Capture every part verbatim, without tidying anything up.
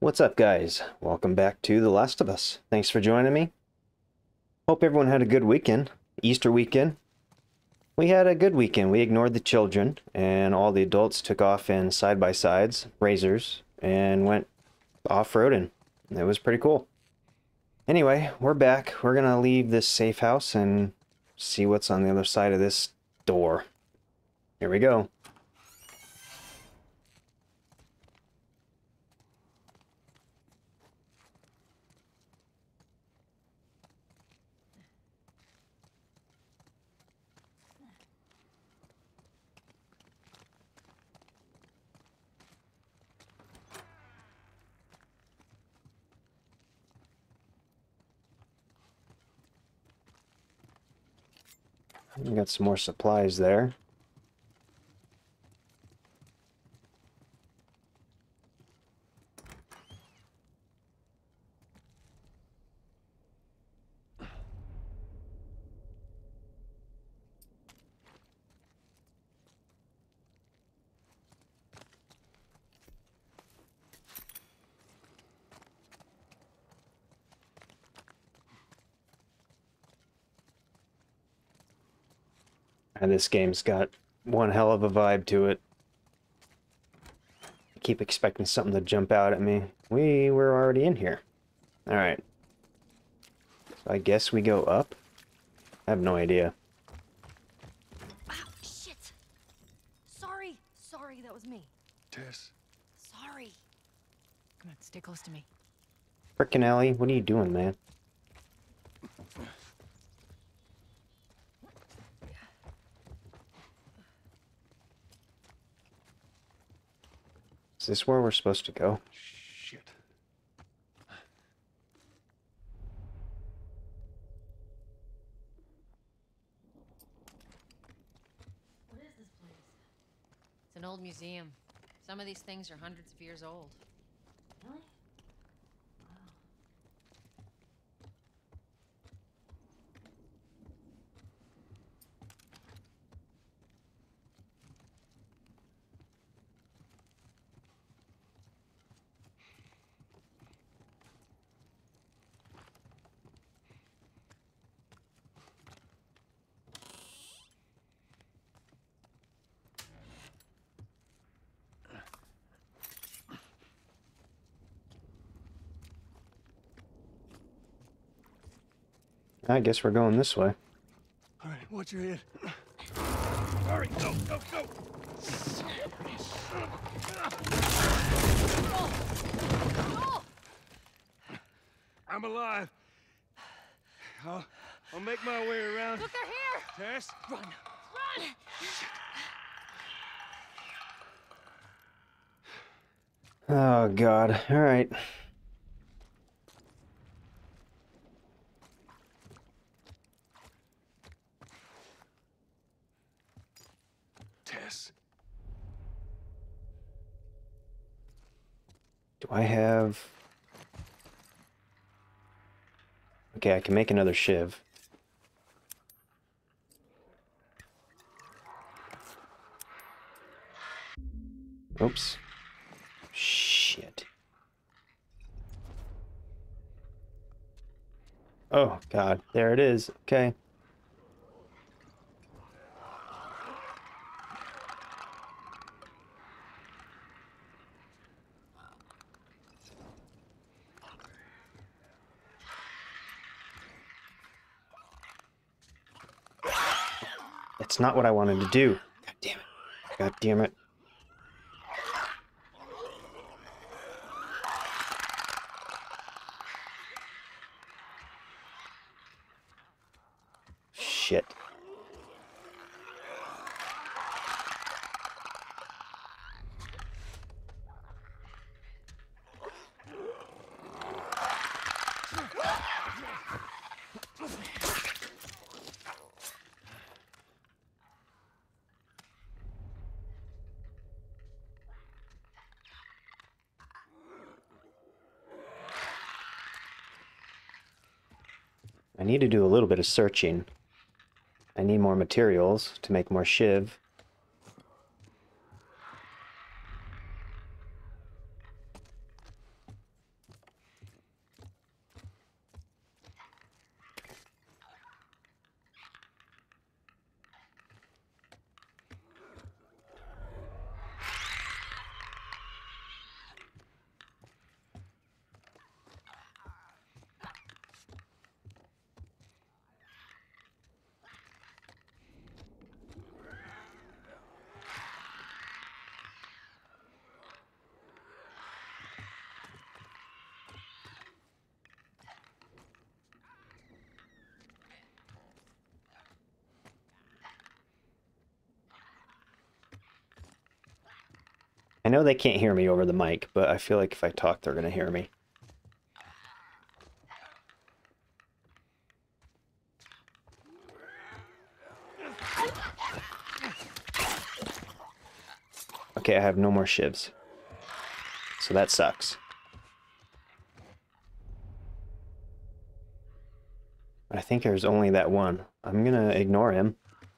What's up, guys? Welcome back to The Last of Us. Thanks for joining me. Hope everyone had a good weekend. Easter weekend. We had a good weekend. We ignored the children, and all the adults took off in side-by-sides, razors, and went off-roading. It was pretty cool. Anyway, we're back. We're gonna leave this safe house and see what's on the other side of this door. Here we go. We got some more supplies there. And this game's got one hell of a vibe to it. I keep expecting something to jump out at me. We were already in here. Alright. So I guess we go up? I have no idea. Wow, shit! Sorry, sorry, that was me. Tess. Sorry. Come on, stay close to me. Frickin' Ellie, what are you doing, man? Is this where we're supposed to go? Shit. What is this place? It's an old museum. Some of these things are hundreds of years old. Really? I guess we're going this way. All right, watch your head. All right, go, go, go. Oh! I'm alive. I'll, I'll make my way around. Look, they're here! Tess. Run! Run! Oh, God. Alright. Tess. Do I have... Okay, I can make another shiv. Oops. Shit. Oh, God. There it is. Okay. That's not what I wanted to do. God damn it. God damn it. Shit. I need to do a little bit of searching. I need more materials to make more shiv. know they can't hear me over the mic, but I feel like if I talk, they're going to hear me. Okay, I have no more shivs. So that sucks. I think there's only that one. I'm going to ignore him.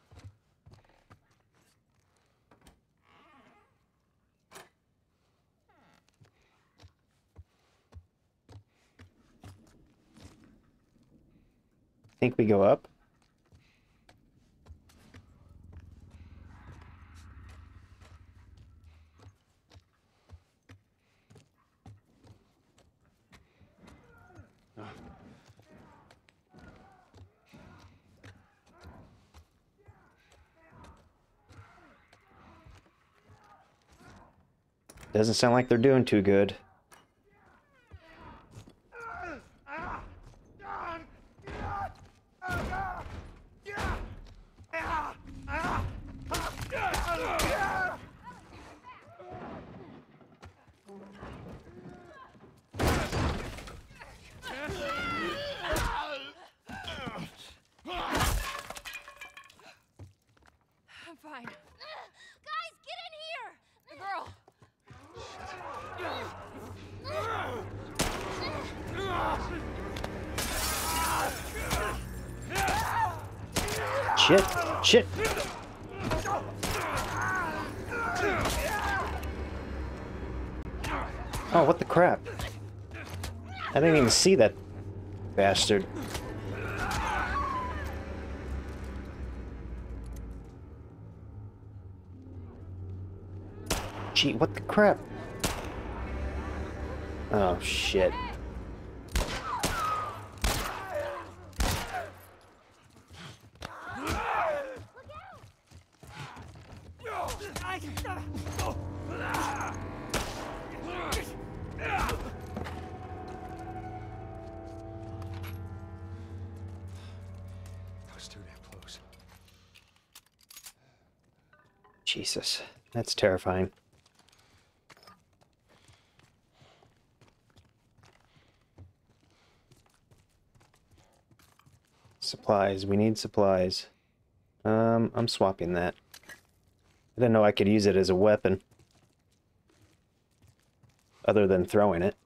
Think we go up? Doesn't sound like they're doing too good. I'm fine. Guys, get in here! The girl! Shit! Shit! Oh, what the crap? I didn't even see that bastard. Gee, what the crap? Oh, shit. Jesus, that's terrifying. Supplies, we need supplies. Um, I'm swapping that. I didn't know I could use it as a weapon. Other than throwing it.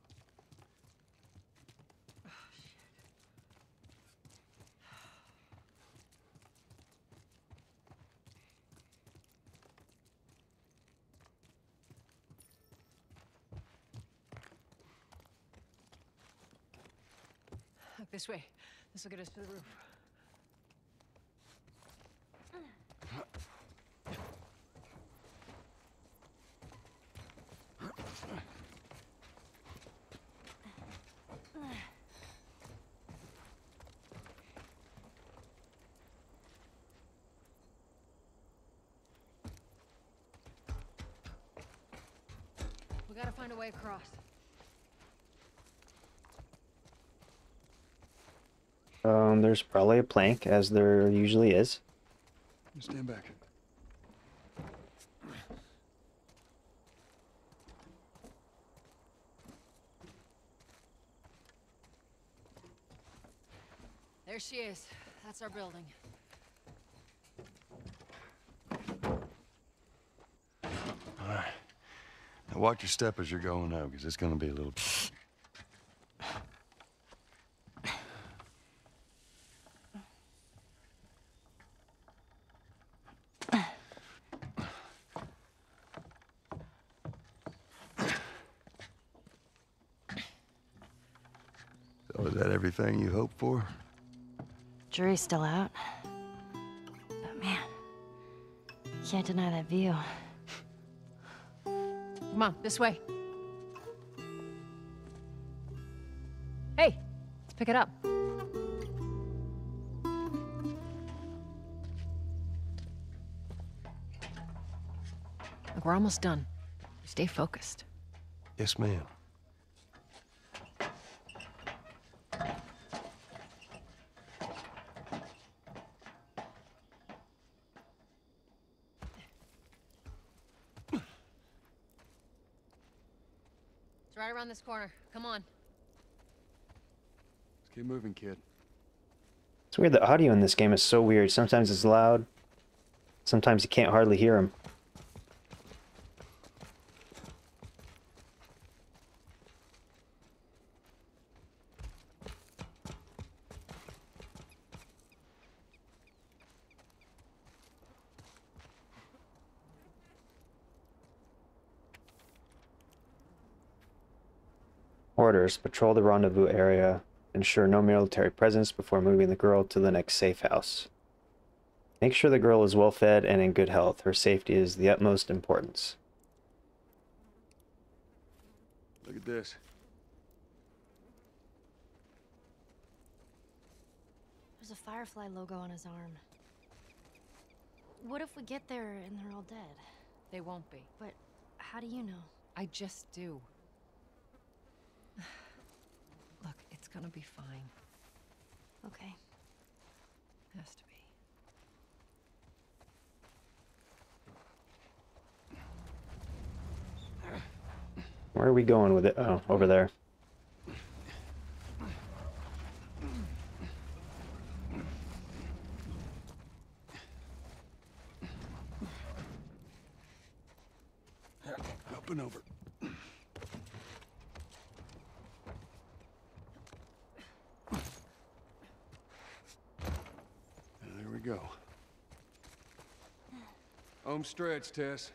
Look this way. This will get us to the roof. We gotta find a way across. Um, there's probably a plank, as there usually is. Stand back. There she is. That's our building. All right. Now watch your step as you're going out, because it's going to be a little... So is that everything you hoped for? Jury's still out. But man, can't deny that view. Come on, this way. Hey, let's pick it up. Look, we're almost done. Stay focused. Yes, ma'am. It's right around this corner. Come on. Let's keep moving, kid. It's weird, the audio in this game is so weird. Sometimes it's loud. Sometimes you can't hardly hear them. Orders: patrol the rendezvous area. Ensure no military presence before moving the girl to the next safe house. Make sure the girl is well fed and in good health. Her safety is the utmost importance. Look at this. There's a Firefly logo on his arm. What if we get there and they're all dead? They won't be. But how do you know? I just do. Look, it's gonna be fine. Okay. Has to be. Where are we going with it? Oh, over there. Up and over. There we go. Home stretch, Tess.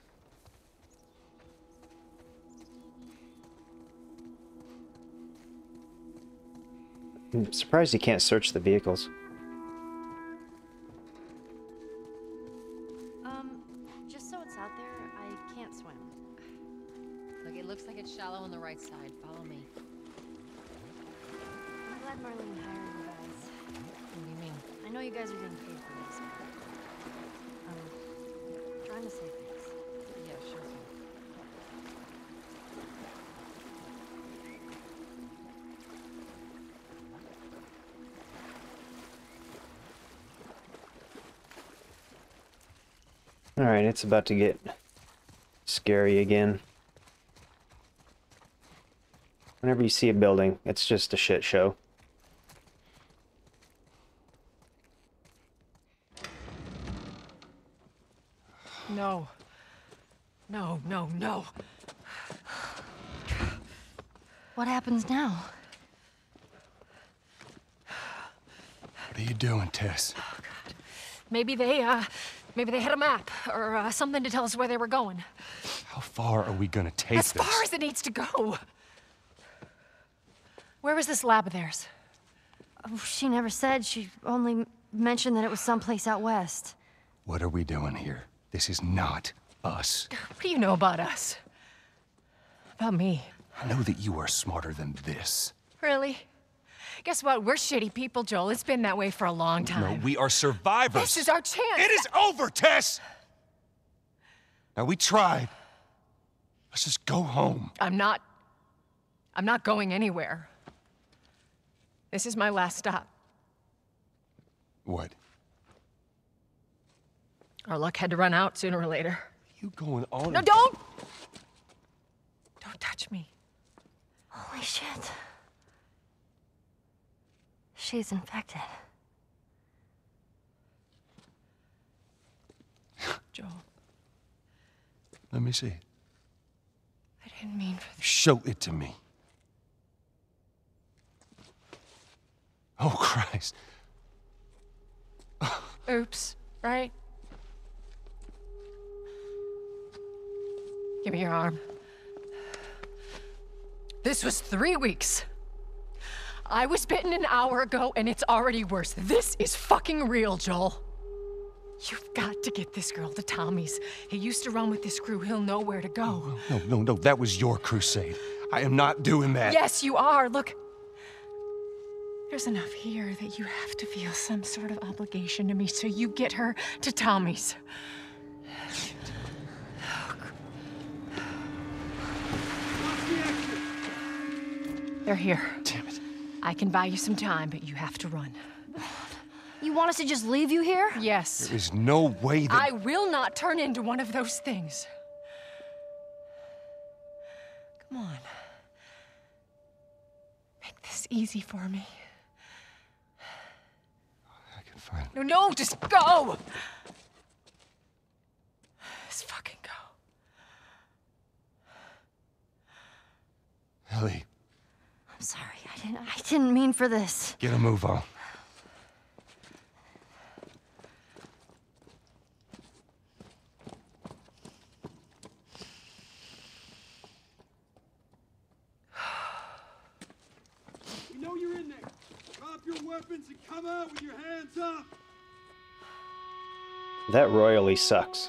I'm surprised you can't search the vehicles. Um, just so it's out there, I can't swim. Look, it looks like it's shallow on the right side. Follow me. I'm glad Marlene hired you guys. What do you mean? I know you guys are getting paid for this, but I'm trying to save things. Yeah, sure. Alright, it's about to get scary again. Whenever you see a building, it's just a shit show. No. No, no, no. What happens now? What are you doing, Tess? Oh, God. Maybe they, uh, maybe they had a map or uh, something to tell us where they were going. How far are we gonna take As this? far as it needs to go. Where was this lab of theirs? Oh, she never said. She only mentioned that it was someplace out west. What are we doing here? This is not us. What do you know about us? About me? I know that you are smarter than this. Really? Guess what? We're shitty people, Joel. It's been that way for a long time. No, we are survivors. This is our chance. It is over, Tess! Now, we tried. Let's just go home. I'm not... I'm not going anywhere. This is my last stop. What? Our luck had to run out sooner or later. You going on? No, and- don't! Don't touch me. Holy shit. She's infected. Joel, Let me see it. I didn't mean for this. Show it to me. Oh, Christ. Oops, right? Give me your arm. This was three weeks. I was bitten an hour ago, and it's already worse. This is fucking real, Joel. You've got to get this girl to Tommy's. He used to run with this crew. He'll know where to go. No, no, no, that was your crusade. I am not doing that. Yes, you are. Look, there's enough here that you have to feel some sort of obligation to me, so you get her to Tommy's. They're here. Damn it. I can buy you some time, but you have to run. You want us to just leave you here? Yes. There is no way that... I will not turn into one of those things. Come on. easy for me. I can find. No, no, just go! Just fucking go. Ellie, I'm sorry. I didn't. I didn't mean for this. get a move on. We know you're in there. Drop your weapons and come out with your hands up. That royally sucks.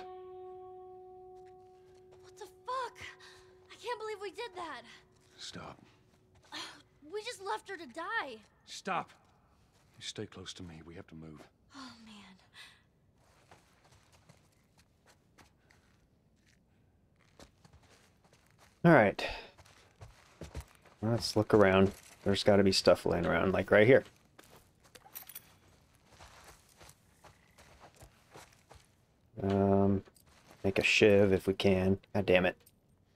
What the fuck? I can't believe we did that. Stop. We just left her to die. Stop. You stay close to me. We have to move. Oh man. All right. Let's look around. There's got to be stuff laying around, like right here. Um, make a shiv if we can. God damn it.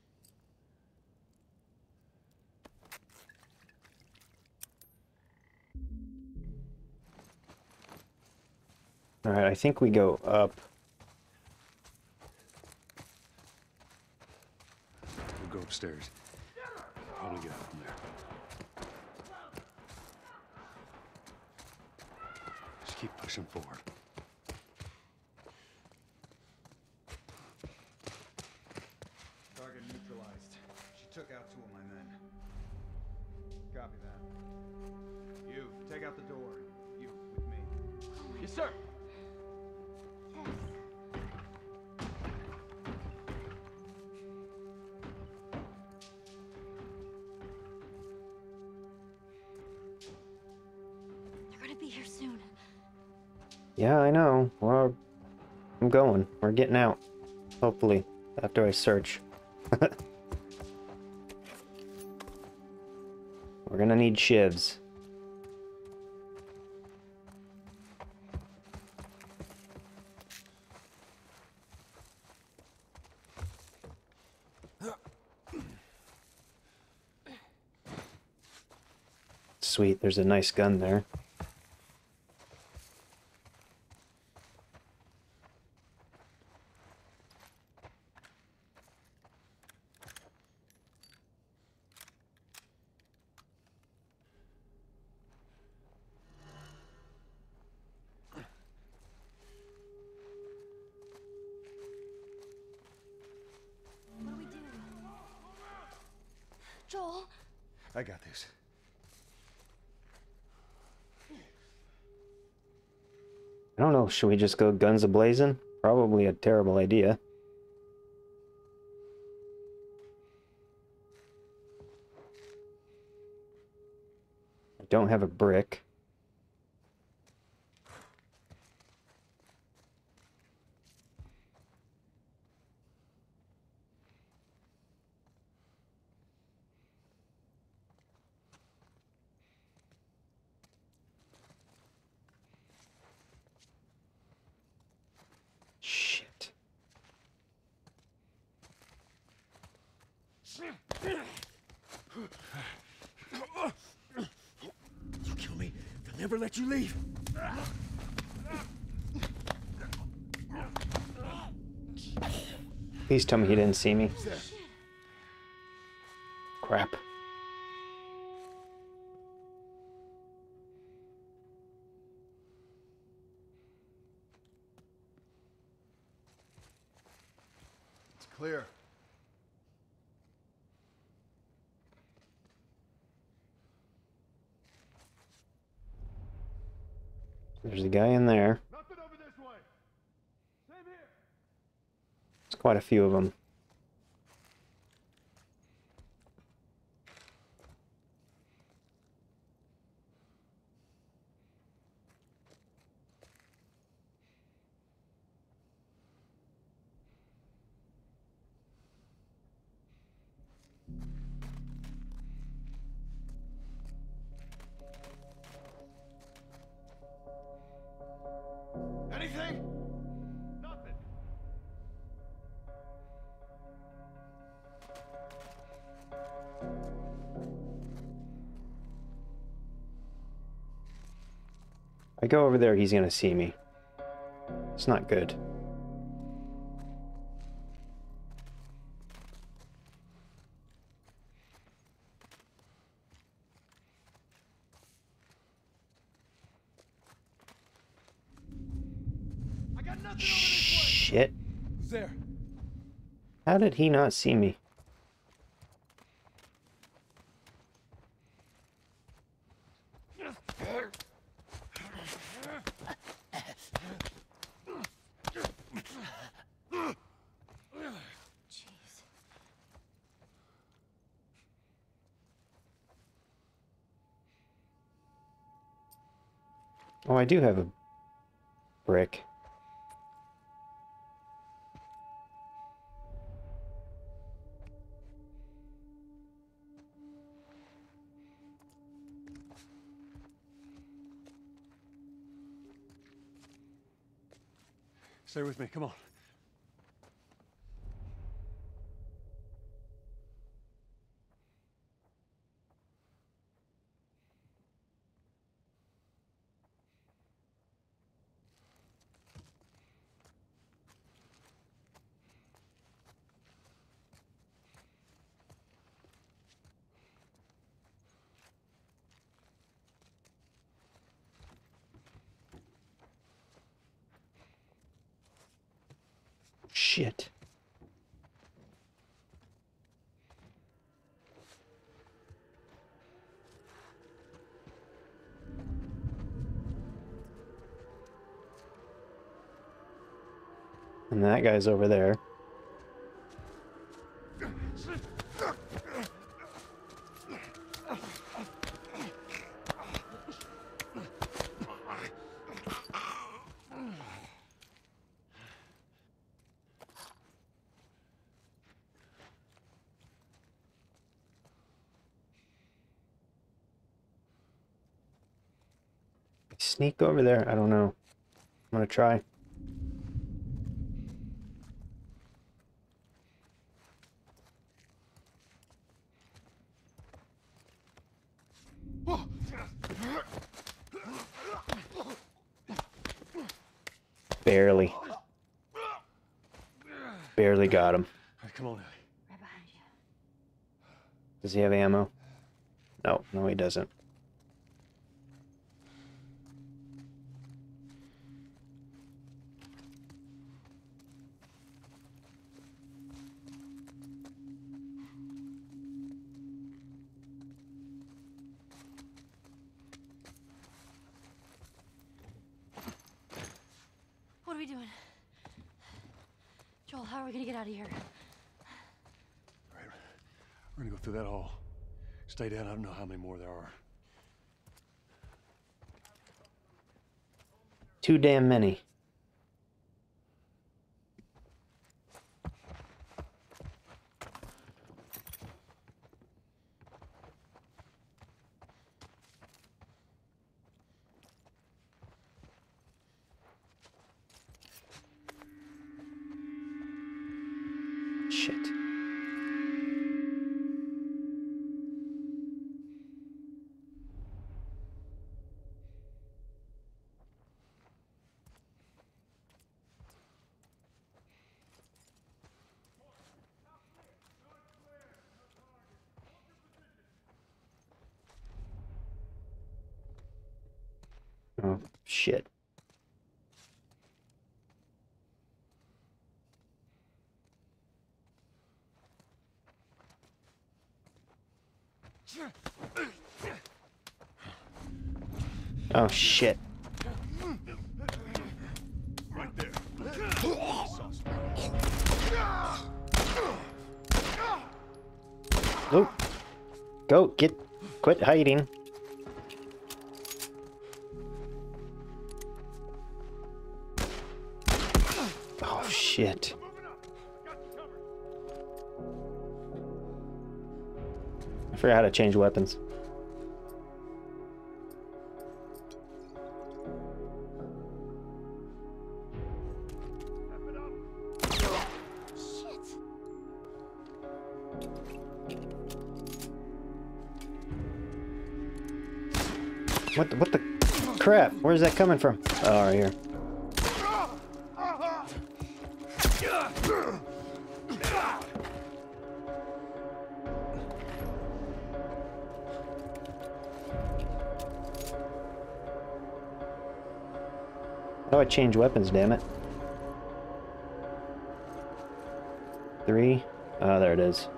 All right, I think we go up. We'll go upstairs. Probably get out from there. Just keep pushing forward. Target neutralized. She took out two of my men. Copy that. You, take out the door. You, with me. Yes, sir. They're gonna be here soon. Yeah, I know. Well, I'm going. We're getting out. Hopefully, after I search. We're gonna need shivs. Sweet, there's a nice gun there. What do we do? Joel? I got this. I don't know, should we just go guns a-blazing? Probably a terrible idea. I don't have a brick. Shit. You kill me, they'll never let you leave. Please tell me he didn't see me. Crap. It's clear. There's a guy in there. Nothing over this way. Same here. There's quite a few of them. Anything? Nothing. I go over there, he's gonna see me. It's not good. I got nothing over this way. Shit. Who's there? How did he not see me? Jeez. Oh, I do have a brick. Stay with me, come on. Shit. And that guy's over there. Sneak over there? I don't know. I'm gonna try. Barely. Barely got him. All right, come on, Ellie. Right behind you. Does he have ammo? No, no he doesn't. What are we doing? Joel, how are we gonna get out of here? All right, we're gonna go through that hall. Stay down, I don't know how many more there are. Too damn many. Shit. Oh, shit. Oh, shit. Right there. Go. Go, get, quit hiding. Oh, shit. I forgot how to change weapons. What the, what the? crap. Where's that coming from? Oh, right here. How do I change weapons, damn it? Three. Oh, there it is.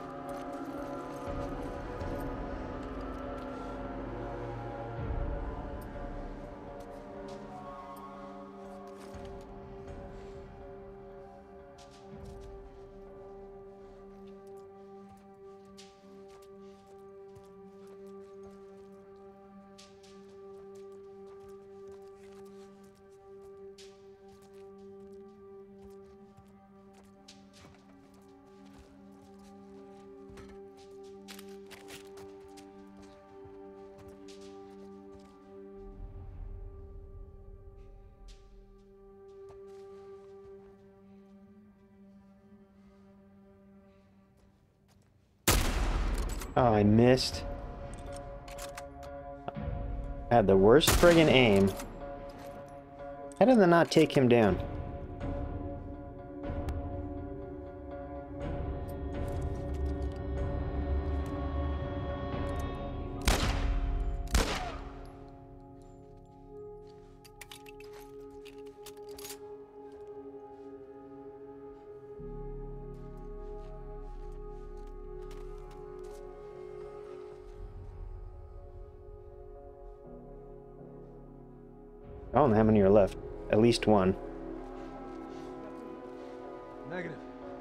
Oh, I missed. I had the worst friggin' aim. How did I not take him down? I don't know how many are left. At least one. Negative.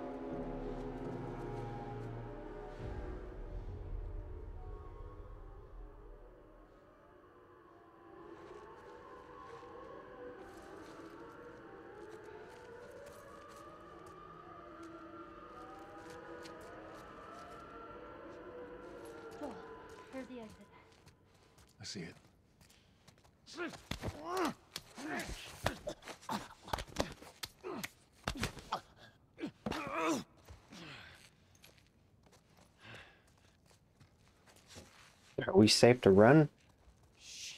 Joel, here's the exit. I see it. Are we safe to run? Shit.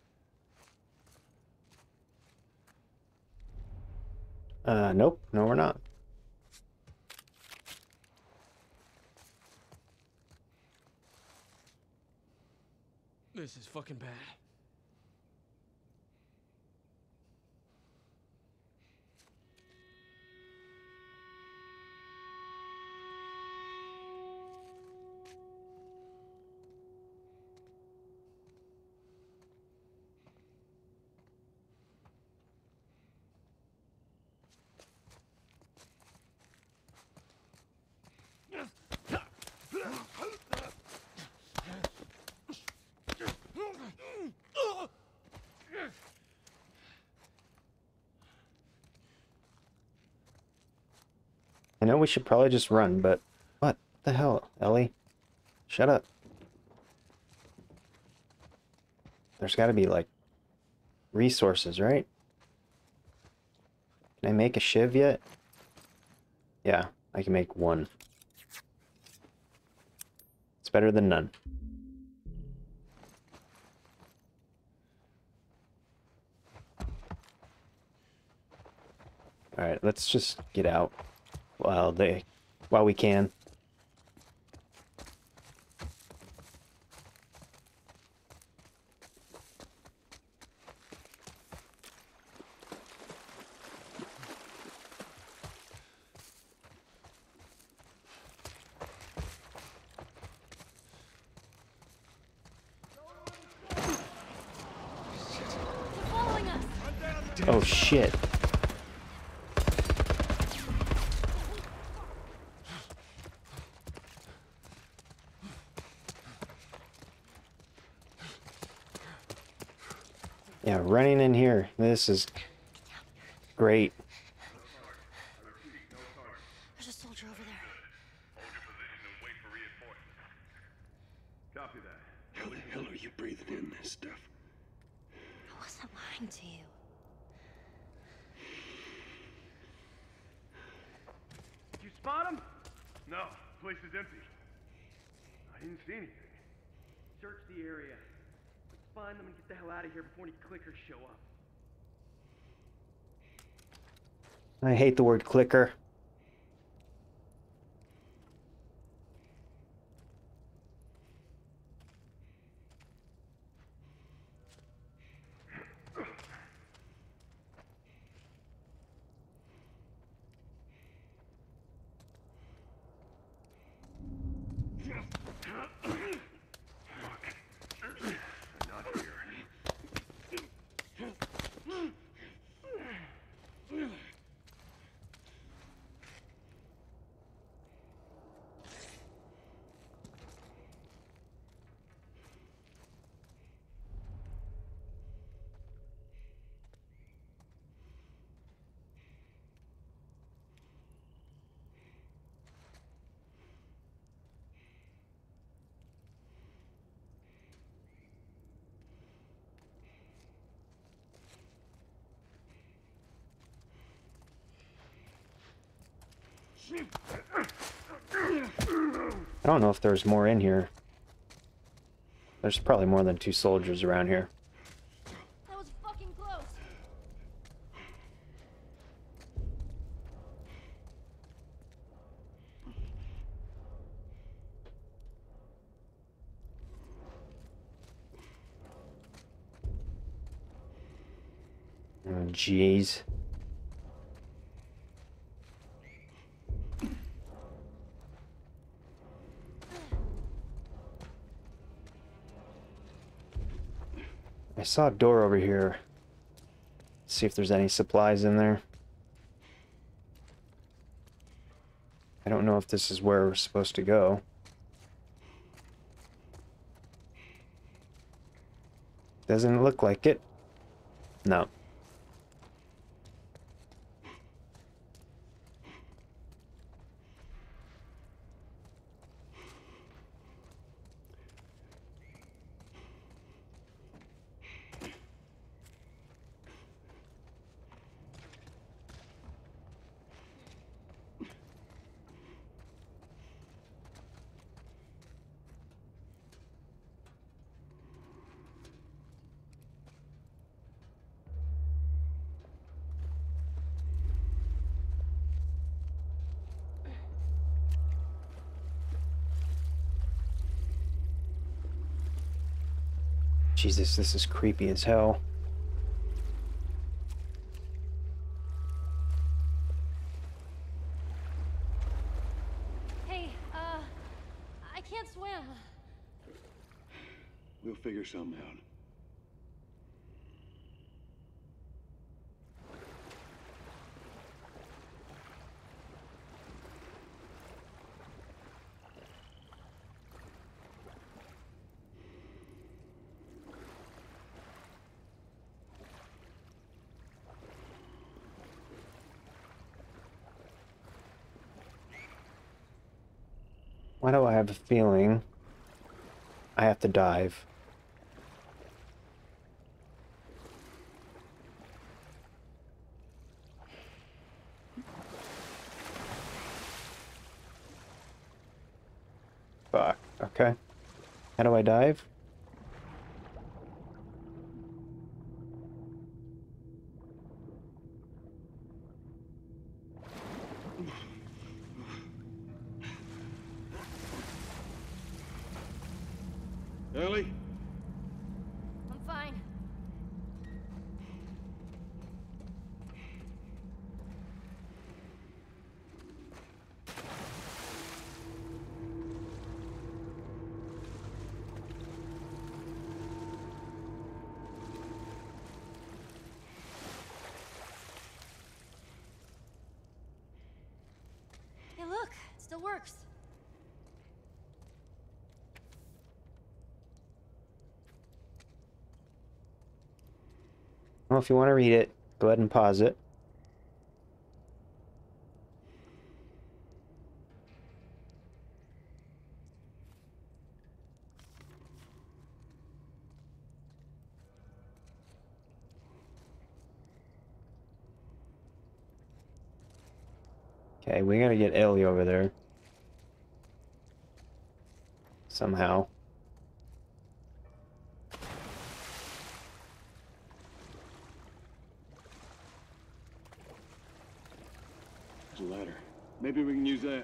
Uh, nope. No, we're not. This is fucking bad. I know we should probably just run, but what the hell, Ellie? Shut up. There's got to be, like, resources, right? Can I make a shiv yet? Yeah, I can make one. It's better than none. Alright, let's just get out while they while we can. Following us. Oh shit. Yeah, running in here. This is great. There's a soldier over there. Hold your position and wait for reinforcements. Copy that. How the hell are you breathing in this stuff? I wasn't lying to you. Did you spot him? No, the place is empty. I didn't see anything. Search the area. find them and get the hell out of here before any clickers show up. I hate the word clicker. I don't know if there's more in here. There's probably more than two soldiers around here. That was fucking close. Oh, jeez. I saw a door over here. Let's see if there's any supplies in there. I don't know if this is where we're supposed to go. Doesn't look like it. No. Jesus, this is creepy as hell. Hey, uh, I can't swim. We'll figure something out. Why do I have a feeling I have to dive? Fuck. Okay. How do I dive? Ellie? I'm fine. Hey, look, it still works. Well, if you want to read it, go ahead and pause it. Okay, we gotta get Ellie over there. Somehow. There's a ladder. Maybe we can use that.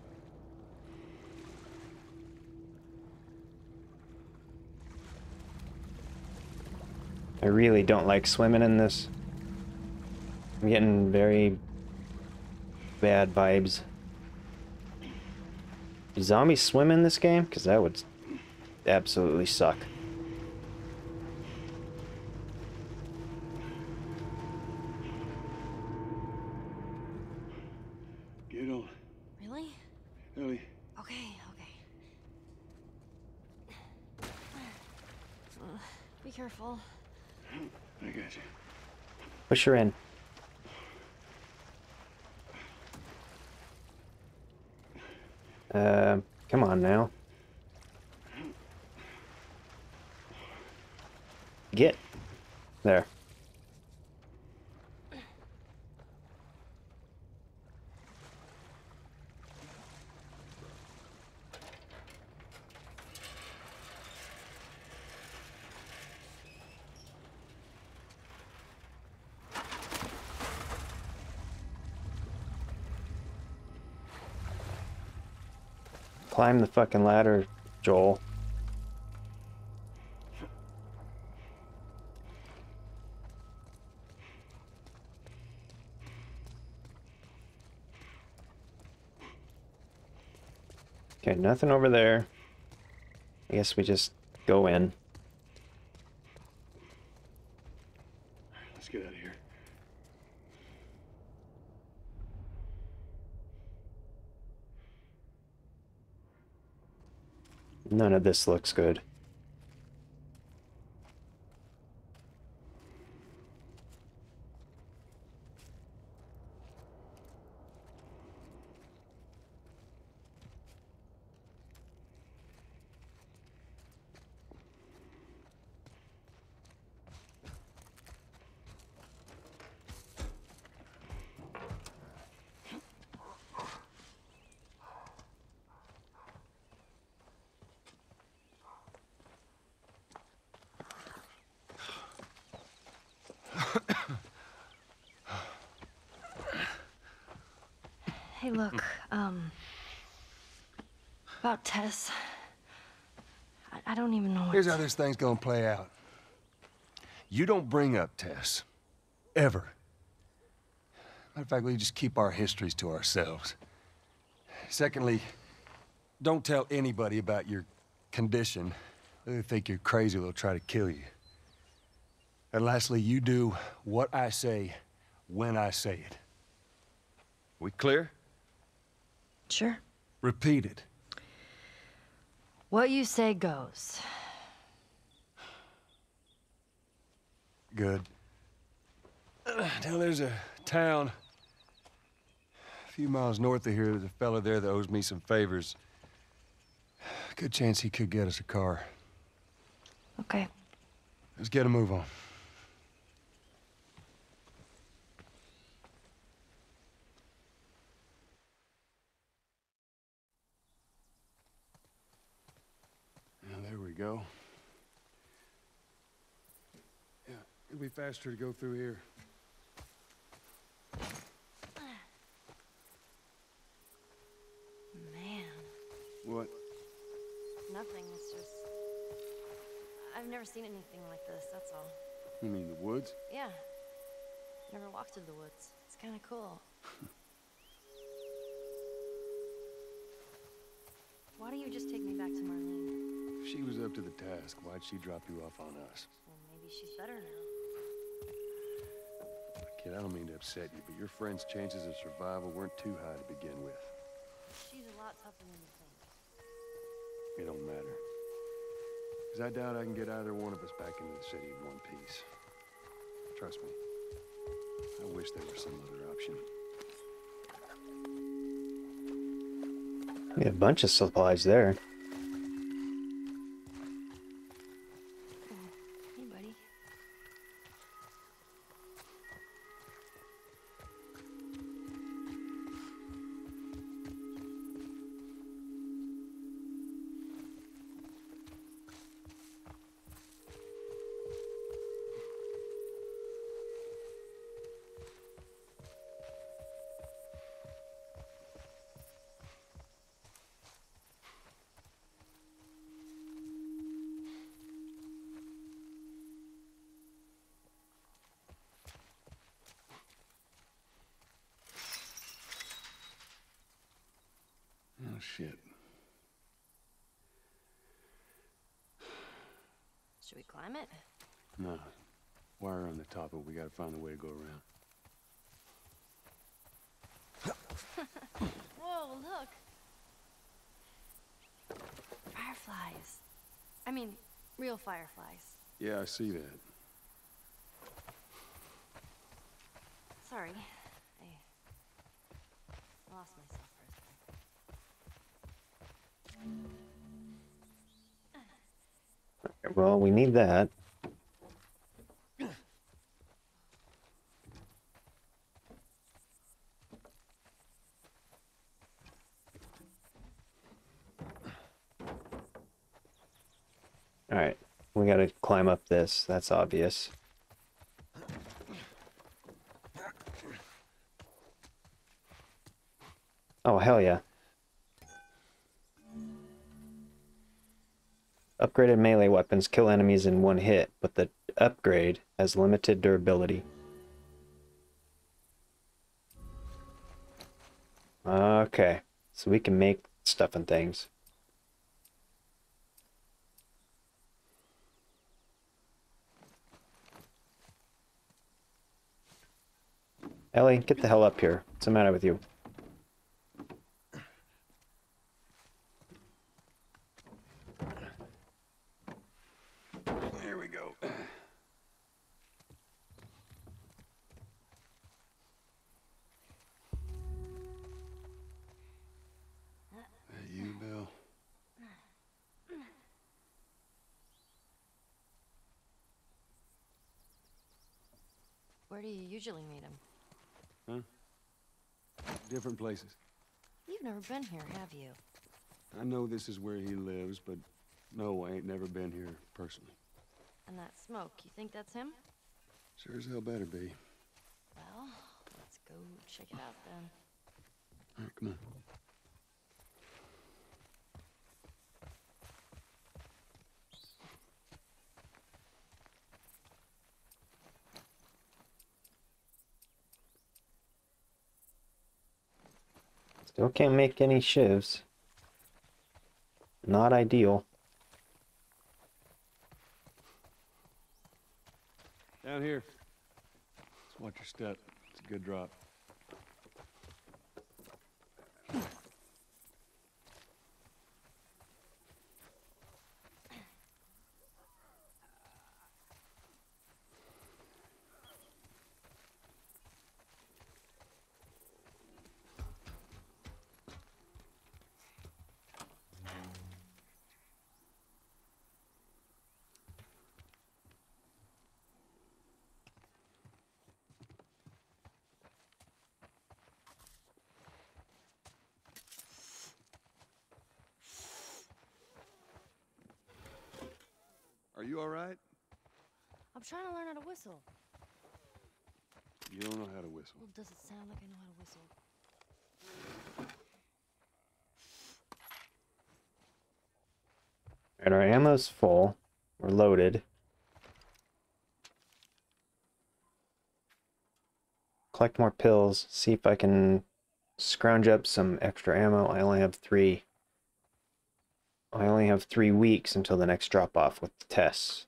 I really don't like swimming in this. I'm getting very bad vibes. Do zombies swim in this game? Because that would absolutely suck. Get on. Really? Ellie. Okay, okay. Uh, be careful. I got you. Push her in. Uh, come on now. Get. There. Climb the fucking ladder, Joel. Okay, nothing over there. I guess we just go in. Let's get out of here. None of this looks good. Hey, look, um... about Tess. I, I don't even know what Here's to... how this thing's gonna play out. You don't bring up Tess. Ever. Matter of fact, we just keep our histories to ourselves. Secondly, don't tell anybody about your condition. They think you're crazy, they'll try to kill you. And lastly, you do what I say when I say it. We clear? Sure. Repeat it. What you say goes. Good. Now there's a town a few miles north of here. There's a fella there that owes me some favors. Good chance he could get us a car. Okay. Let's get a move on. Now there we go. Yeah, it'll be faster to go through here. Man. What? Nothing, it's just... I've never seen anything like this, that's all. You mean the woods? Yeah. Never walked through the woods. It's kind of cool. Why don't you just take me back to Marlene? If she was up to the task, why'd she drop you off on us? Well, maybe she's better now. Kid, I don't mean to upset you, but your friend's chances of survival weren't too high to begin with. She's a lot tougher than you think. It don't matter. Because I doubt I can get either one of us back into the city in one piece. Trust me. I wish there was some other option. We have a bunch of supplies there. Hey, buddy. shit. Should we climb it? No. Wire on the top, but we gotta find a way to go around. Whoa, look. Fireflies. I mean, real fireflies. Yeah, I see that. Sorry. I lost myself for a second. Well, we need that. Alright, we gotta climb up this, that's obvious. Oh, hell yeah. Upgraded melee weapons kill enemies in one hit, but the upgrade has limited durability. Okay, so we can make stuff and things. Ellie, get the hell up here. What's the matter with you? There we go. That you, Bill? Where do you usually meet him? Huh? Different places. You've never been here, have you? I know this is where he lives, but no, I ain't never been here personally. And that smoke, you think that's him? Sure as hell better be. Well, let's go check it out then. All right, come on. Still can't make any shivs. Not ideal. Down here. Just watch your step. It's a good drop. Are you all right? I'm trying to learn how to whistle. You don't know how to whistle. Well, does it sound like I know how to whistle? And our ammo's full. We're loaded. Collect more pills. See if I can scrounge up some extra ammo. I only have three. I only have three weeks until the next drop-off with the Tess.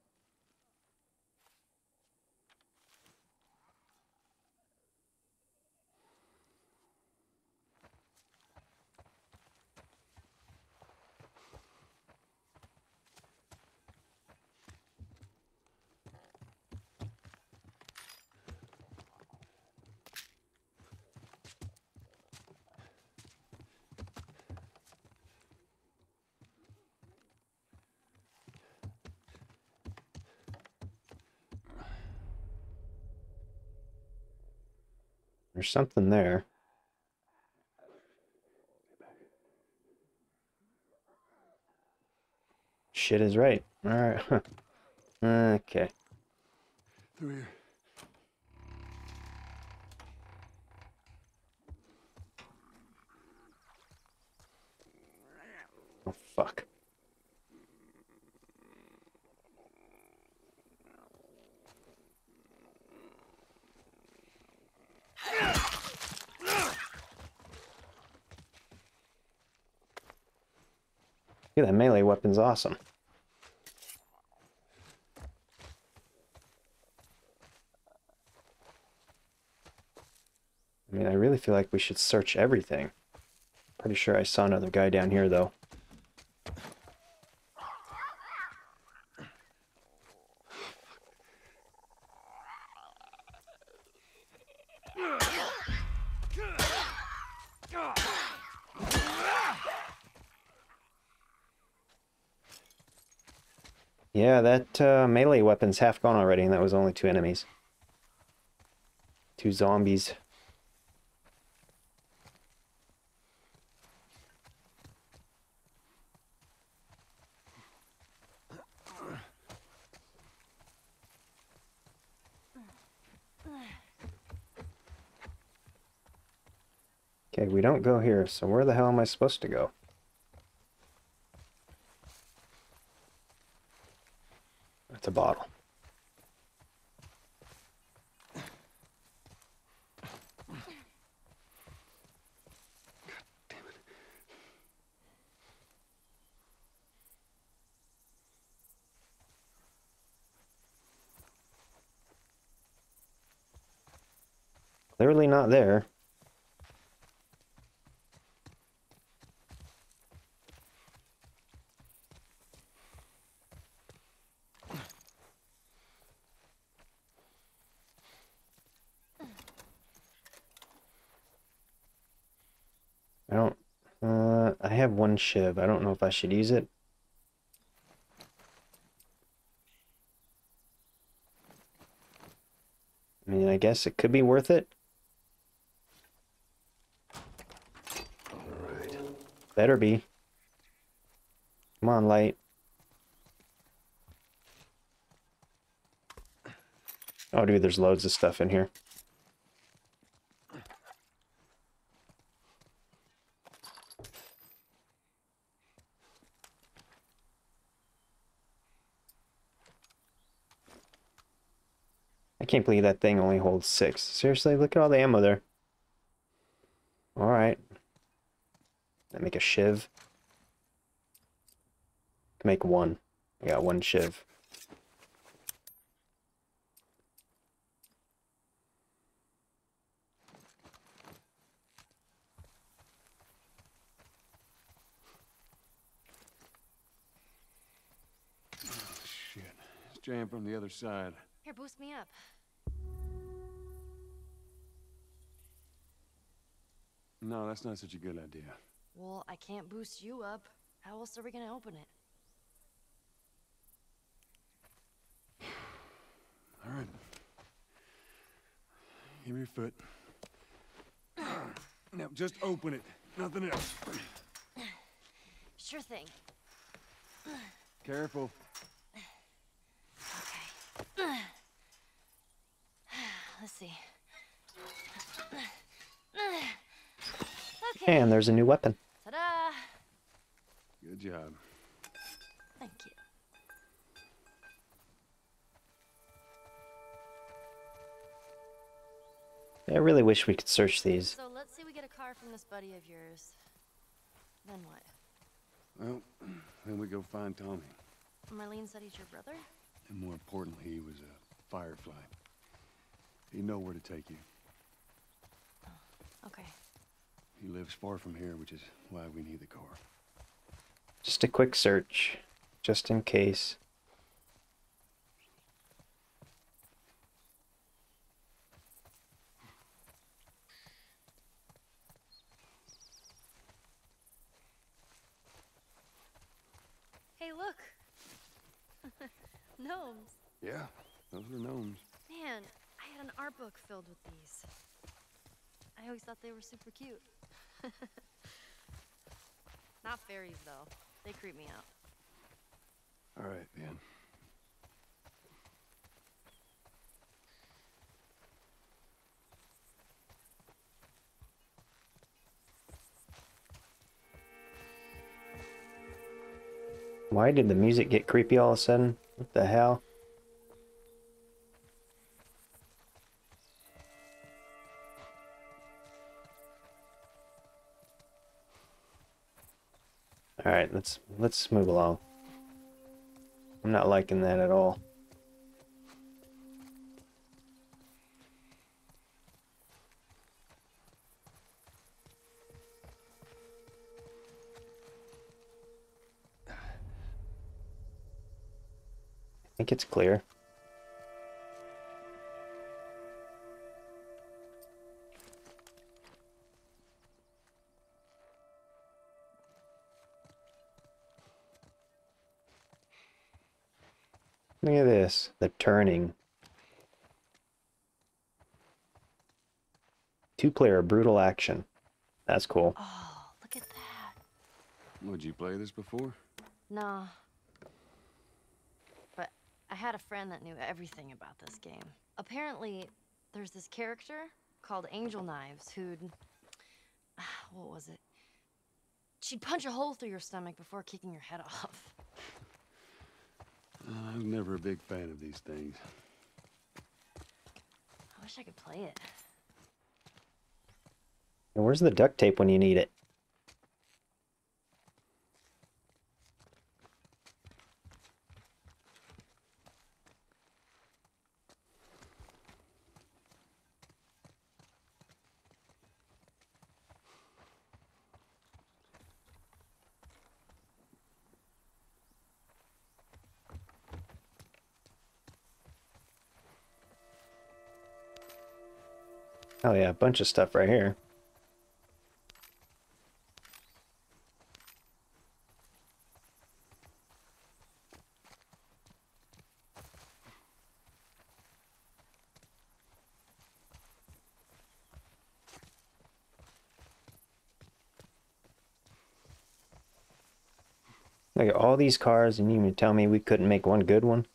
There's something there. Shit is right. Alright. Okay. Through here. Oh, fuck. Yeah, that melee weapon's awesome. I mean, I really feel like we should search everything. Pretty sure I saw another guy down here, though. Yeah, that uh, melee weapon's half gone already, and that was only two enemies. Two zombies. Okay, we don't go here, so where the hell am I supposed to go? That's a bottle. Clearly not there. I don't... Uh, I have one shiv. I don't know if I should use it. I mean, I guess it could be worth it. Alright. Better be. Come on, light. Oh, dude, there's loads of stuff in here. I can't believe that thing only holds six. Seriously, look at all the ammo there. Alright. I make a shiv. Make one. I got one shiv. Oh, shit. It's jammed from the other side. Here, boost me up. No, that's not such a good idea. Well, I can't boost you up. How else are we gonna open it? All right. Give me your foot. Now, just open it. Nothing else. Sure thing. Careful. Okay. Let's see. Okay. And there's a new weapon. Ta-da! Good job. Thank you. I really wish we could search these. So let's say we get a car from this buddy of yours. Then what? Well, then we go find Tommy. Marlene said he's your brother? And more importantly, he was a firefly. He'd know where to take you. Oh, okay. He lives far from here, which is why we need the car. Just a quick search. Just in case. Hey, look! Gnomes. Yeah, those are gnomes. Man, I had an art book filled with these. I always thought they were super cute. Not fairies, though. They creep me out. All right, man. Why did the music get creepy all of a sudden? What the hell? Alright, let's let's move along. I'm not liking that at all. I think it's clear. Look at this, the turning. Two-player brutal action. That's cool. Oh, look at that. Would you play this before? Nah. But I had a friend that knew everything about this game. Apparently, there's this character called Angel Knives who'd... What was it? She'd punch a hole through your stomach before kicking your head off. Uh, I was never a big fan of these things. I wish I could play it. Where's the duct tape when you need it? Oh yeah, a bunch of stuff right here. Look at all these cars, and you mean tell me we couldn't make one good one?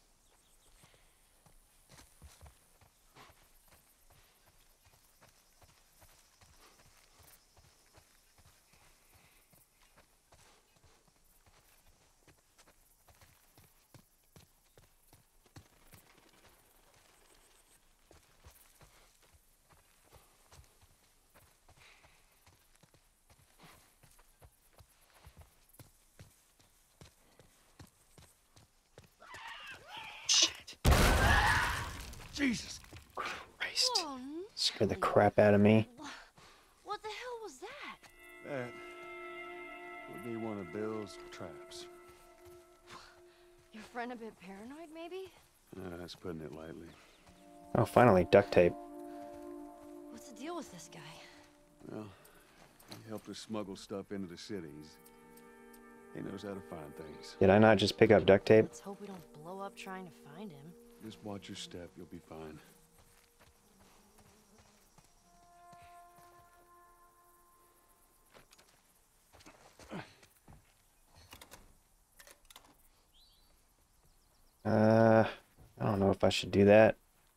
Jesus Christ. Oh, Scared the crap out of me. what the hell was that? That would be one of Bill's traps. Your friend a bit paranoid, maybe? Uh, that's putting it lightly. Oh, finally, duct tape. What's the deal with this guy? Well, he helped us smuggle stuff into the cities. He knows how to find things. Did I not just pick up duct tape? Let's hope we don't blow up trying to find him. Just watch your step, you'll be fine. Uh, I don't know if I should do that.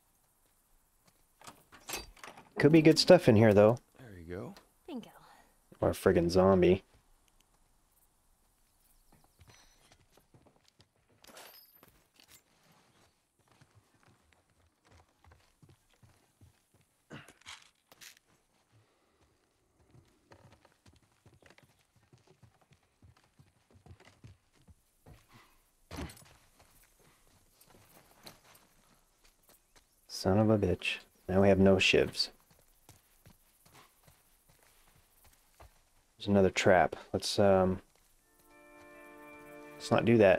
Could be good stuff in here, though. There you go. Bingo. Or a friggin' zombie. Son of a bitch. Now we have no shivs. There's another trap. Let's, um... Let's not do that.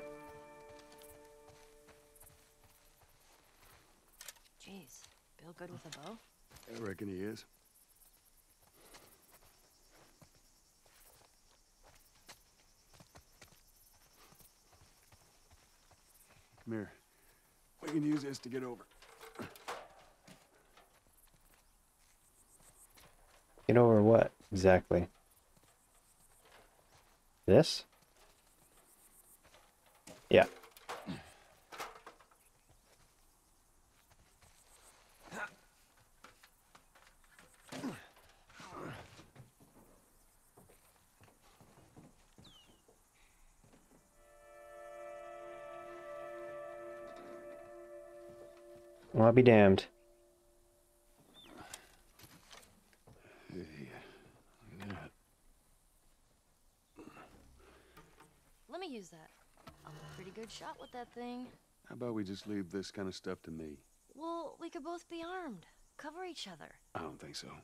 Jeez, Bill good with a bow? I reckon he is. Come here. We can use this to get over. Get over what, exactly? This? Yeah. Well, I'll be damned. Hey, look at that. that thing? How about we just leave this kind of stuff to me? Well, we could both be armed. Cover each other. I don't think so.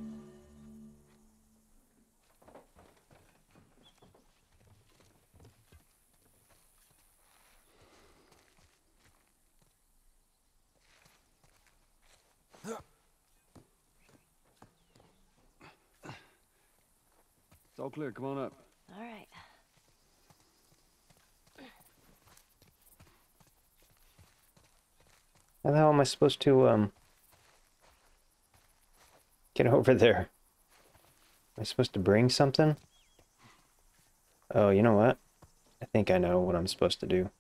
It's all clear. Come on up. All right. How the hell am I supposed to, um... get over there? Am I supposed to bring something? Oh, you know what? I think I know what I'm supposed to do.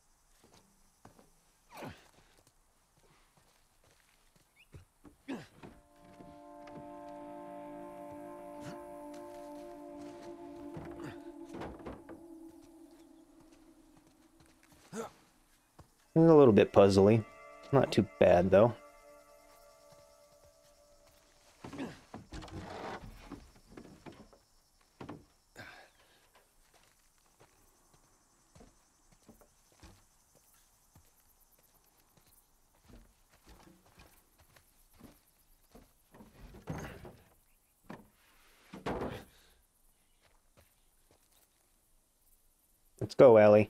It's a little bit puzzly. Not too bad, though. Let's go, Ellie.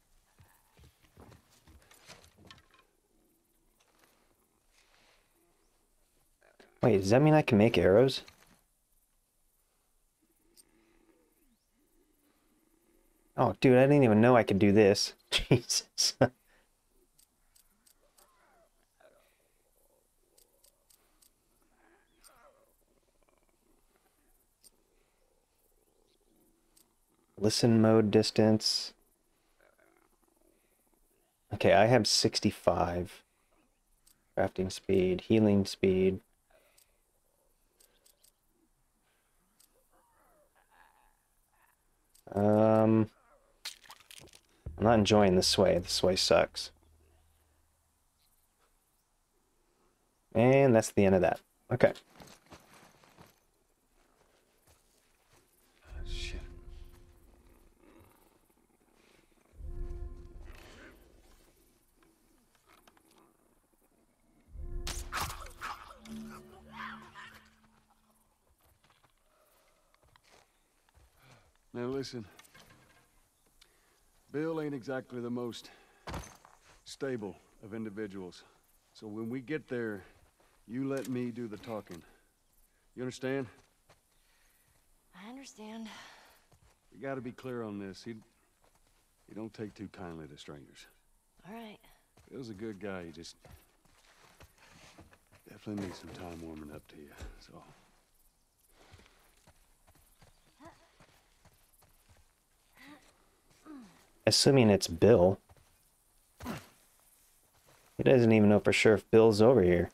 Wait, does that mean I can make arrows? Oh, dude, I didn't even know I could do this. Jesus. Listen mode distance. Okay, I have sixty-five. Crafting speed, healing speed. Um, I'm not enjoying this way. This way sucks. And that's the end of that. Okay. Shit. Now listen, Bill ain't exactly the most stable of individuals. So when we get there, you let me do the talking. You understand? I understand. We gotta be clear on this. He, he don't take too kindly to strangers. All right. Bill's a good guy. He just definitely needs some time warming up to you. So. Assuming it's Bill. He doesn't even know for sure if Bill's over here.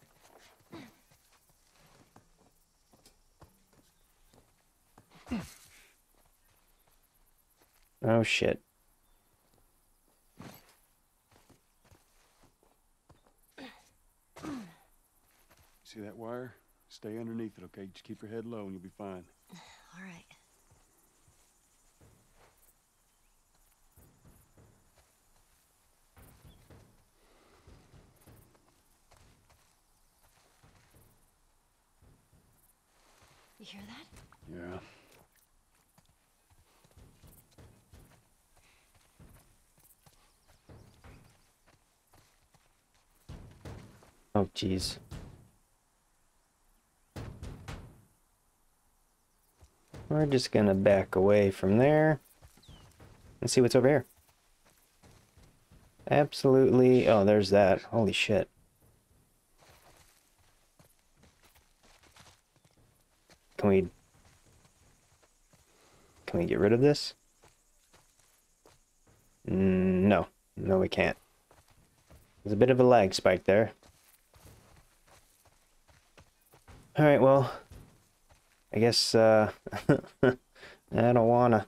Oh shit. See that wire? Stay underneath it, okay? Just keep your head low and you'll be fine. All right. You hear that? Yeah. Oh jeez. We're just gonna back away from there and see what's over here. Absolutely. Oh, there's that. Holy shit. Can we... Can we get rid of this? Mm, no. No, we can't. There's a bit of a lag spike there. Alright, well... I guess, uh... I don't wanna...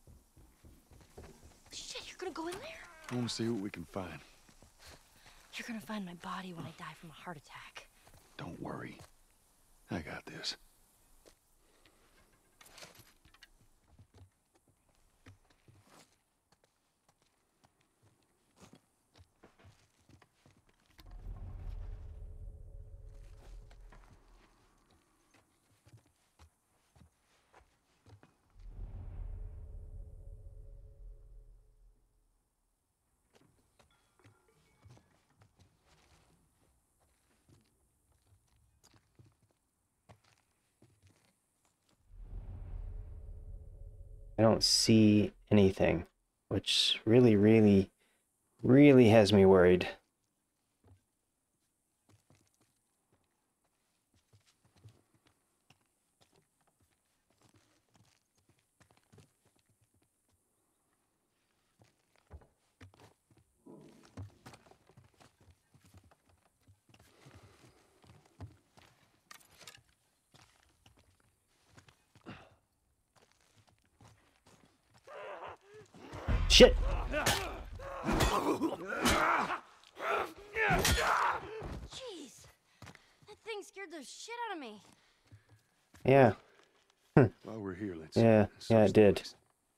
Shit, you're gonna go in there? I want to see what we can find. You're gonna find my body when I die from a heart attack. Don't worry. I got this. I don't see anything, which really, really, really has me worried. Shit! Jeez, that thing scared the shit out of me. Yeah. While we're here, let's. Yeah, let's yeah, search it the did. place.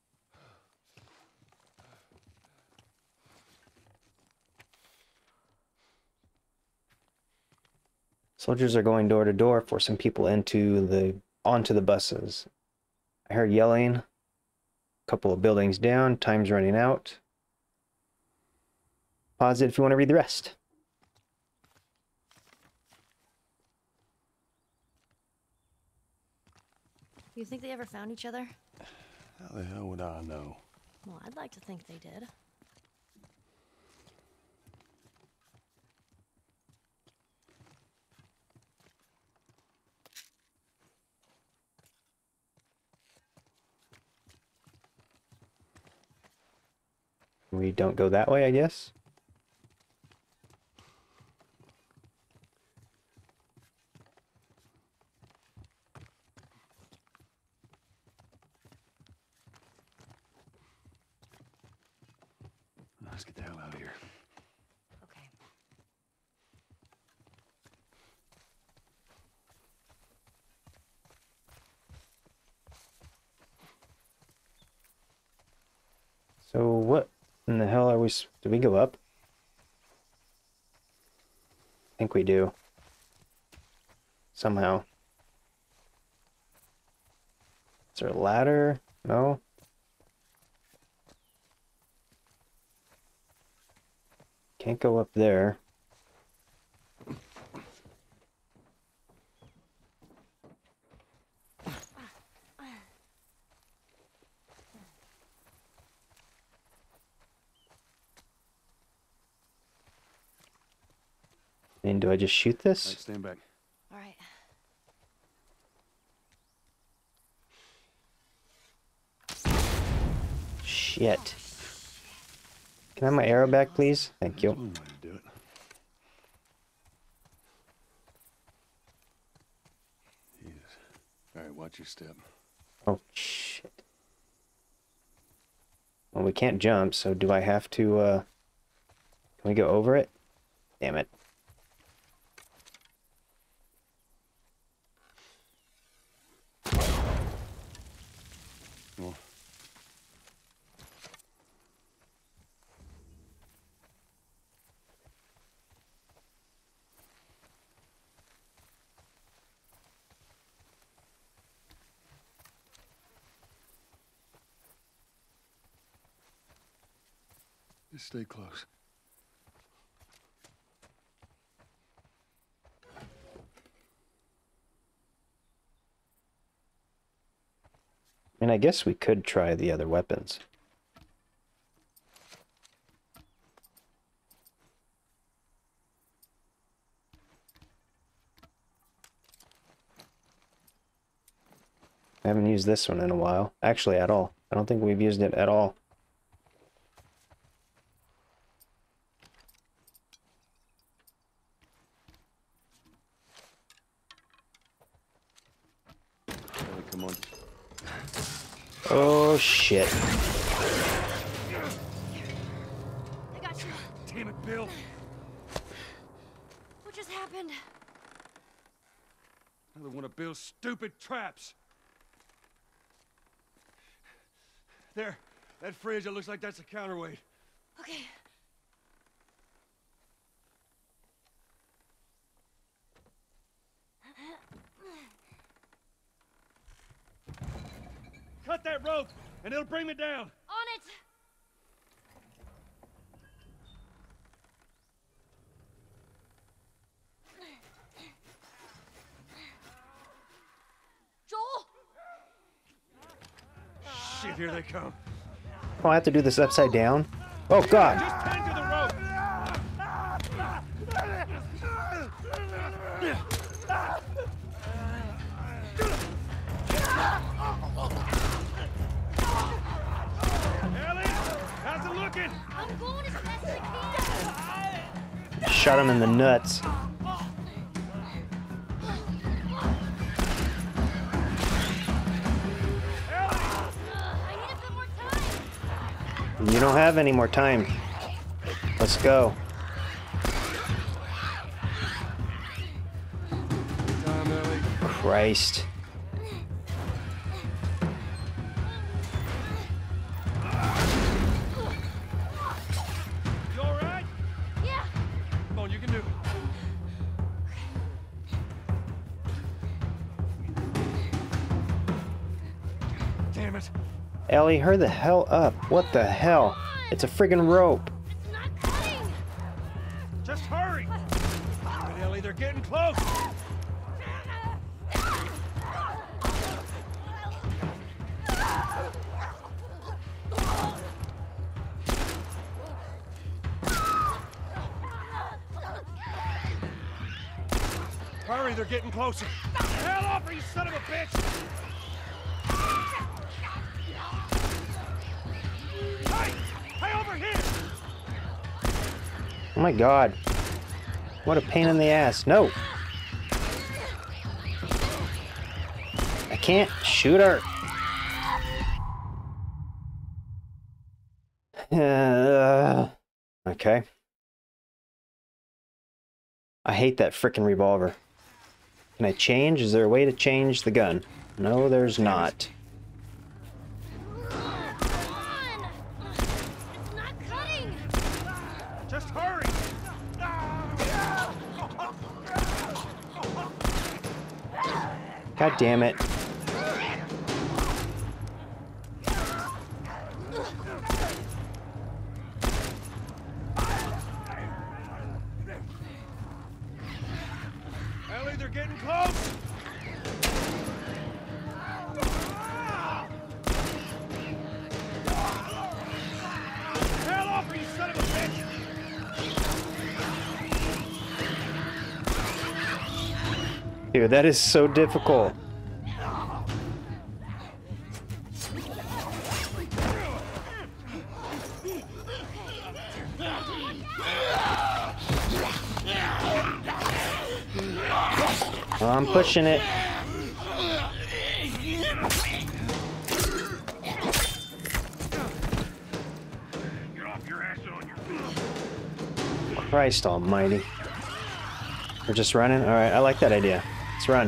Soldiers are going door to door, forcing people into the onto the buses. I heard yelling. A couple of buildings down. Time's running out. Pause it if you want to read the rest. You think they ever found each other? How the hell would I know? Well, I'd like to think they did. We don't go that way, I guess. Let's get the hell out of here. Okay. So what in the hell are we... s- Do we go up? I think we do. Somehow. Is there a ladder? No? Can't go up there. And do I just shoot All right, this? stand back. All right. Shit. Can I have my arrow back, please? Thank That's you. one way to do it. Jesus. All right, watch your step. Oh, shit. Well, we can't jump, so do I have to, uh... Can we go over it? Damn it. Well, just stay close. And I guess we could try the other weapons. I haven't used this one in a while. Actually, at all. I don't think we've used it at all. Ellie, come on. Oh, shit. I got you. Damn it, Bill. What just happened? Another one of Bill's stupid traps. There, that fridge, it looks like that's a counterweight. Okay. Cut that rope, and it'll bring me down. On it! Joel! Shit. Here they come. Oh, I have to do this upside down? Oh, God. Just hang to the rope. Ellie, how's it looking? I'm going as fast as I can. Shot him in the nuts. You don't have any more time. Let's go. Time, Ellie. Christ. You all right? Yeah. Come on, you can do it. Damn it. Ellie, hurry the hell up. What the hell? It's a friggin' rope. It's not cutting. Just hurry. Damn it, Ellie, they're getting close. Hurry, they're getting closer. Hell off, you son of a bitch! Hey! Hey, over here! Oh my God. What a pain in the ass. No. I can't shoot her. Uh, okay. I hate that frickin' revolver. Can I change? Is there a way to change the gun? No, there's not. It's not cutting. Just hurry! God damn it. Ellie, they're getting close! Hell off, you son of a bitch! Dude, that is so difficult. I'm pushing it. Get off your ass on your feet. Christ almighty. We're just running? Alright, I like that idea. Let's run.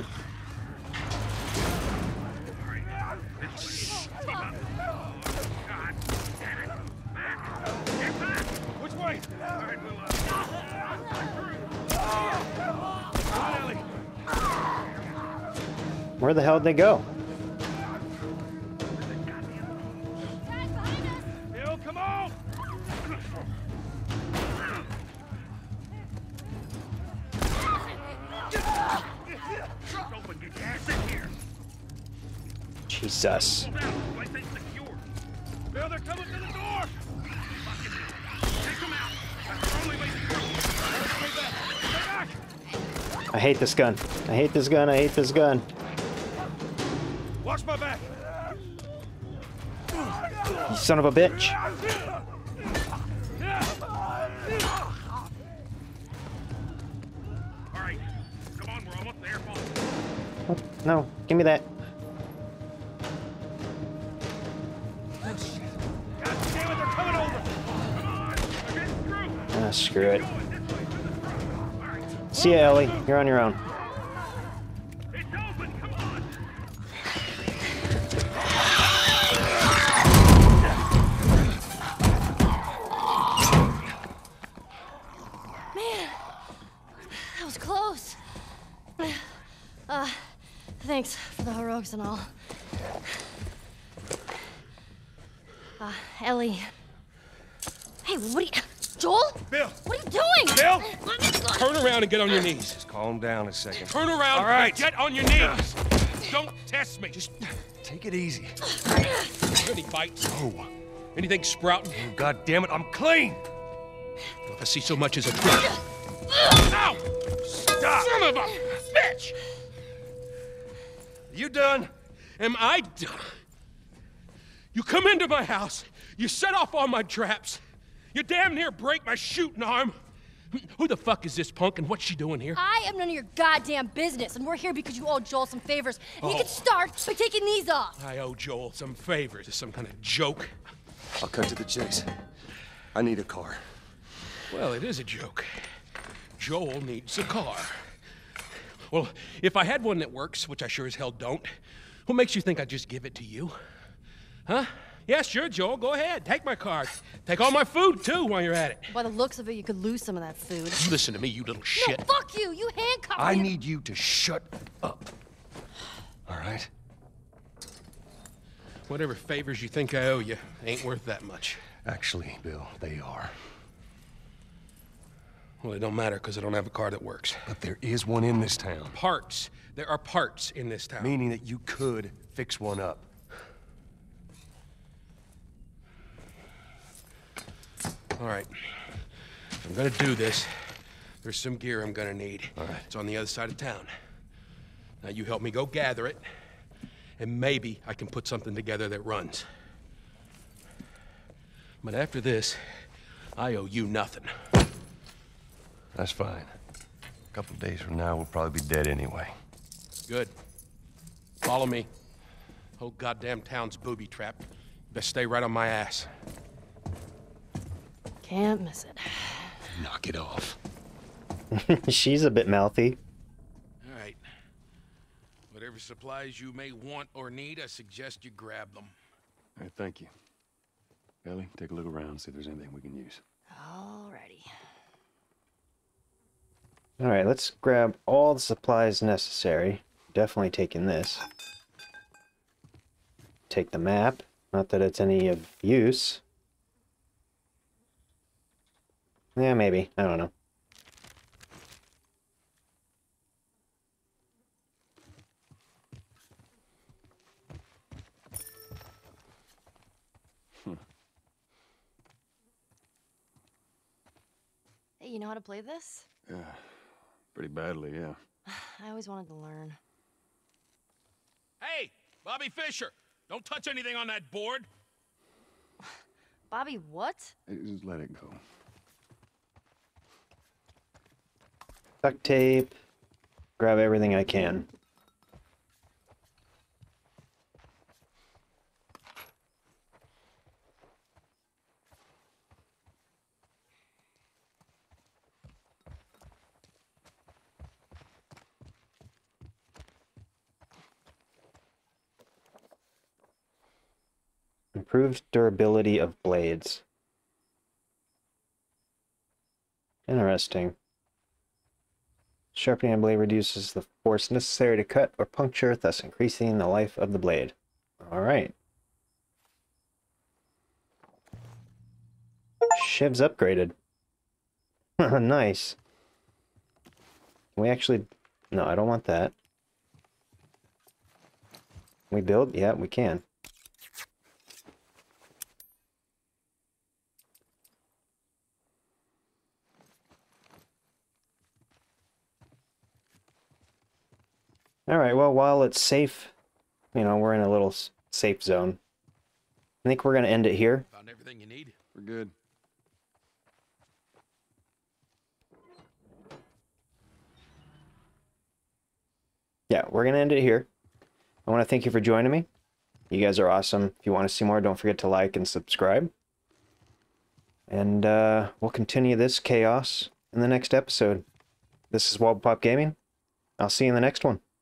Which way? All right, we'll, uh... Come on, Ellie. Where the hell did they go? Bill, come on! Open, get your ass in here. Jesus. Pull down. Place ain't secure. Bill, they're coming to the door! Take them out. That's the only way through. Stay back! Stay back! I hate this gun. I hate this gun. I hate this gun. Watch my back! You son of a bitch. All right. Come on, we're almost there. Fall. What? No, give me that. God damn it, they're coming over! Come on. They're getting through. Ah, screw it. Going this way to the front. All right. See ya, Ellie. You're on your own. It's open. Come on. Man, that was close. Uh, thanks for the heroics and all. Uh, Ellie. Hey, what are you... Joel? Bill! What are you doing? Bill! Let me go. Turn around and get on your knees. Just calm down a second. Turn around All right. and get on your knees. Don't test me. Just take it easy. Any bites? Oh. Anything sprouting? Oh, God damn it, I'm clean! If I see so much as a twitch. Ow! Stop! Son of a bitch! You done? Am I done? You come into my house, you set off all my traps, you damn near break my shooting arm. Who the fuck is this punk and what's she doing here? I am none of your goddamn business, and we're here because you owe Joel some favors. And you Oh. can start by taking these off. I owe Joel some favors. Is some kind of joke? I'll cut to the chase. I need a car. Well, it is a joke. Joel needs a car. Well, if I had one that works, which I sure as hell don't, what makes you think I'd just give it to you? Huh? Yeah, sure, Joel, go ahead. Take my car. Take all my food, too, while you're at it. By the looks of it, you could lose some of that food. You listen to me, you little shit. No, fuck you! You handcuffed me! I need you to shut up. All right? Whatever favors you think I owe you ain't worth that much. Actually, Bill, they are. Well, it don't matter, because I don't have a car that works. But there is one in this town. Parts. There are parts in this town. Meaning that you could fix one up. All right. If I'm gonna do this, there's some gear I'm gonna need. All right. It's on the other side of town. Now you help me go gather it, and maybe I can put something together that runs. But after this, I owe you nothing. That's fine. A couple days from now, we'll probably be dead anyway. Good. Follow me. Whole goddamn town's booby-trapped. Best stay right on my ass. Can't miss it. Knock it off. She's a bit mouthy. All right. Whatever supplies you may want or need, I suggest you grab them. All right, thank you. Ellie, take a look around, see if there's anything we can use. Alrighty. Alright, let's grab all the supplies necessary. Definitely taking this. Take the map. Not that it's any of use. Yeah, maybe. I don't know. Hmm. Hey, you know how to play this? Yeah, pretty badly, yeah. I always wanted to learn. Hey, Bobby Fischer! Don't touch anything on that board! Bobby, what? Hey, just let it go. Duct tape. Grab everything I can. Improved durability of blades. Interesting. Sharpening a blade reduces the force necessary to cut or puncture, thus increasing the life of the blade. Alright. Shiv's upgraded. Nice. Can we actually... No, I don't want that. Can we build? Yeah, we can. Alright, well, while it's safe, you know, we're in a little safe zone. I think we're going to end it here. Found everything you need? We're good. Yeah, we're going to end it here. I want to thank you for joining me. You guys are awesome. If you want to see more, don't forget to like and subscribe. And uh, we'll continue this chaos in the next episode. This is Wobble Pop Gaming. I'll see you in the next one.